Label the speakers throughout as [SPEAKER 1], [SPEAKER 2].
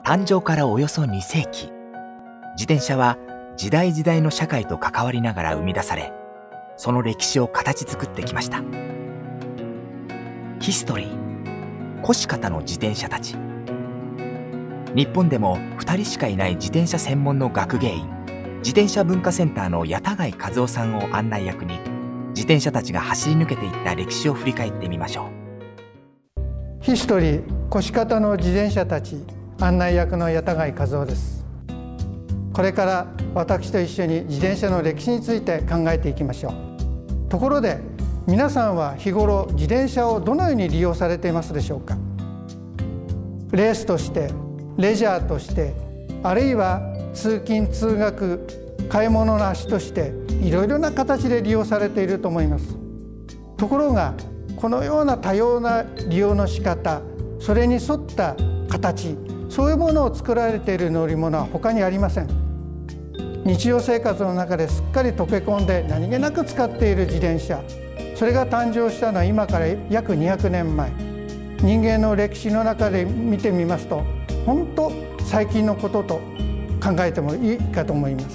[SPEAKER 1] 誕生からおよそ2世紀、自転車は時代時代の社会と関わりながら生み出され、その歴史を形作ってきました。ヒストリー、腰方の自転車たち。日本でも2人しかいない自転車専門の学芸員、自転車文化センターの谷田貝和夫さんを案内役に、自転車たちが走り抜けていった歴史を振り返ってみましょう。
[SPEAKER 2] ヒストリー、腰方の自転車たち、案内役の谷田貝和夫です。これから私と一緒に自転車の歴史について考えていきましょう。ところで皆さんは日頃自転車をどのように利用されていますでしょうか。レースとして、レジャーとして、あるいは通勤通学、買い物の足としていろいろな形で利用されていると思います。ところがこのような多様な利用の仕方、それに沿った形、そういうものを作られている乗り物は他にありません。日常生活の中ですっかり溶け込んで何気なく使っている自転車、それが誕生したのは今から約200年前。人間の歴史の中で見てみますと、本当最近のことと考えてもいいかと思います。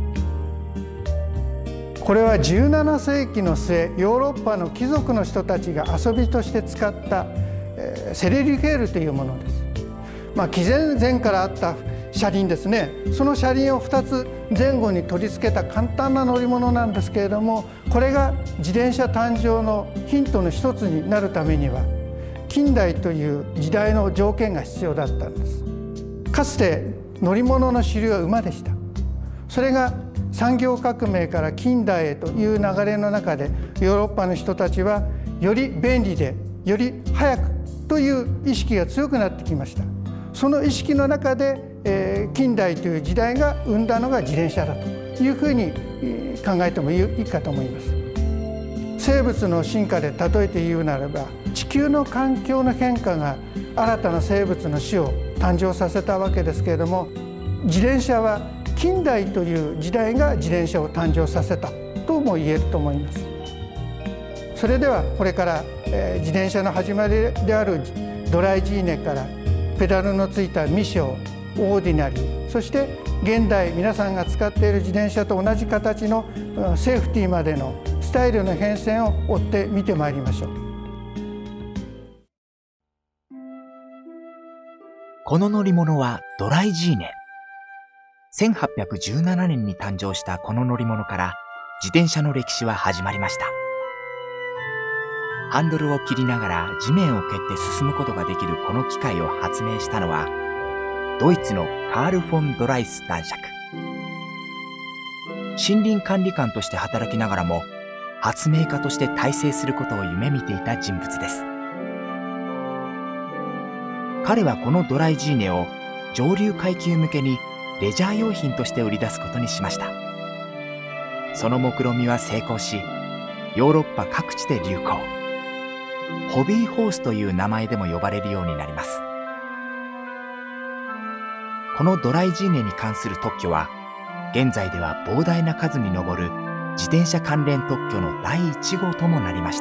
[SPEAKER 2] これは17世紀の末、ヨーロッパの貴族の人たちが遊びとして使ったセレリケールというものです。紀前からあった車輪ですね。その車輪を2つ前後に取り付けた簡単な乗り物なんですけれども、これが自転車誕生のヒントの一つになるためには、近代という時代の条件が必要だったんです。かつて乗り物の主流は馬でした。それが産業革命から近代へという流れの中で、ヨーロッパの人たちはより便利でより早くという意識が強くなってきました。その意識の中で、近代という時代が生んだのが自転車だというふうに考えてもいいかと思います。生物の進化で例えて言うならば、地球の環境の変化が新たな生物の種を誕生させたわけですけれども、自転車は近代という時代が自転車を誕生させたとも言えると思います。それではこれから、自転車の始まりであるドライジーネからペダルのついたミショー、オーディナリー、そして現代皆さんが使っている自転車と同じ形のセーフティーまでのスタイルの変遷を追って見てまいりましょう。
[SPEAKER 1] この乗り物はドライジーネ。1817年に誕生したこの乗り物から自転車の歴史は始まりました。ハンドルを切りながら地面を蹴って進むことができるこの機械を発明したのは、ドイツのカール・フォン・ドライス男爵。森林管理官として働きながらも、発明家として大成することを夢見ていた人物です。彼はこのドライジーネを上流階級向けにレジャー用品として売り出すことにしました。その目論見は成功し、ヨーロッパ各地で流行。ホビーホースという名前でも呼ばれるようになります。このドライジーネに関する特許は、現在では膨大な数に上る自転車関連特許の第1号ともなりました。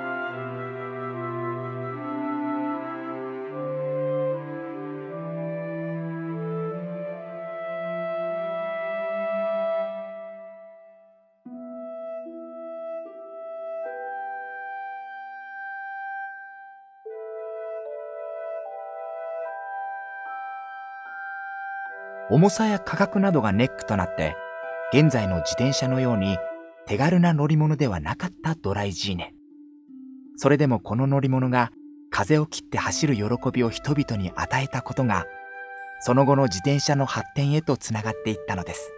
[SPEAKER 1] 重さや価格などがネックとなって、現在の自転車のように手軽な乗り物ではなかったドライジーネ。それでもこの乗り物が風を切って走る喜びを人々に与えたことが、その後の自転車の発展へとつながっていったのです。